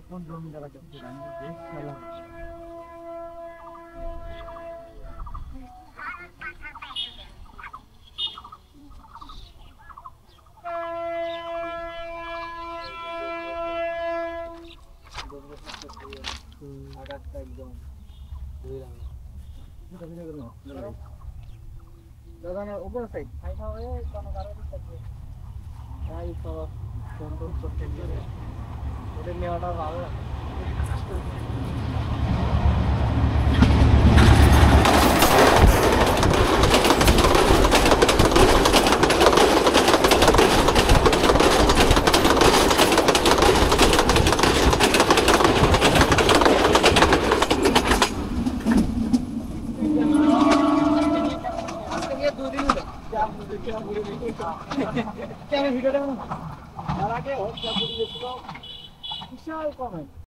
কোন জমি জায়গা করতে আমি বেশ খেলা আগাতটা একদম বুঝলাম এটা ভিডিও করো দাদা না উপর সাইড ফাইটা হয়ে কোন কারণে থাকবে তাই তো সুন্দর করতে দিয়ে ওদের নেওয়াটা ভালো লাগে क्या वीडियो